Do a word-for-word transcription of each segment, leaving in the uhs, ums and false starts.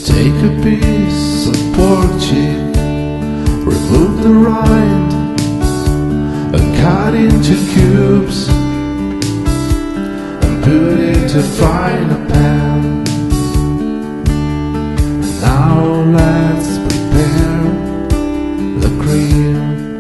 Take a piece of pork cheek, remove the rind, and cut into cubes, and put it to fry in a pan. Now let's prepare the cream.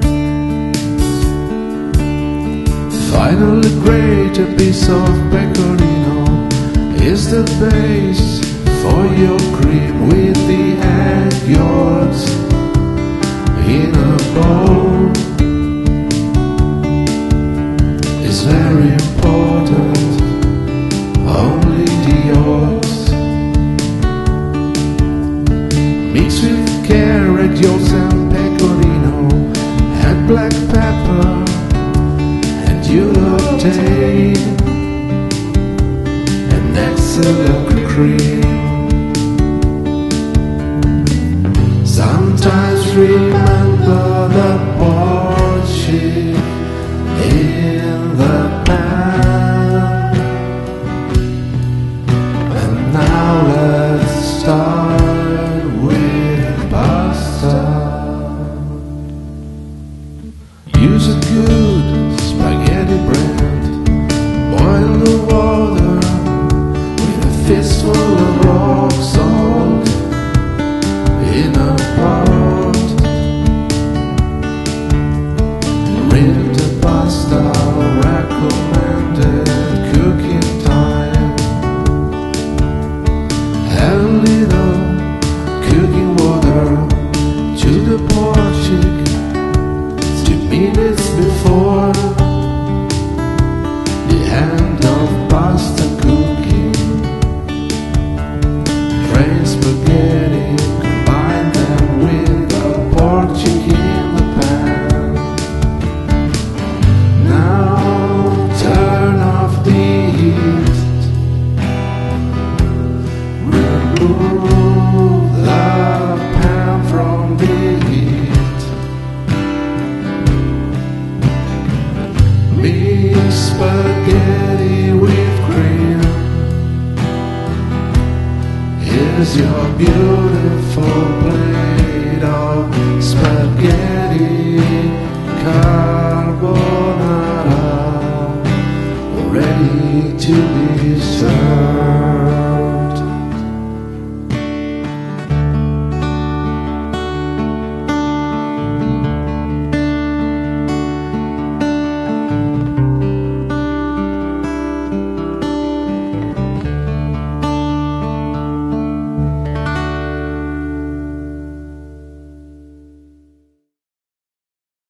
Finally grate a piece of pecorino, is the base for your cream, with the egg yolks in a bowl. It's very important, only the yolks. Mix with carrot, yolks and pecorino, add black pepper, and you'll obtain an excellent cream. Sometimes remember the pork cheek in the pan. And now let's start with pasta. Use a good spaghetti bread. Boil the water with a fistful of rock salt in a pot. Rind the pasta, recommended cooking time. Add a little cooking water to the pork cheek two minutes before the end of pasta cooking. Drain spaghetti, combine them with the pork cheek in the pan. Now turn off the heat, remove the pan from the heat. Mix spaghetti with cream. Here's your beautiful plate of spaghetti carbonara, ready to be served.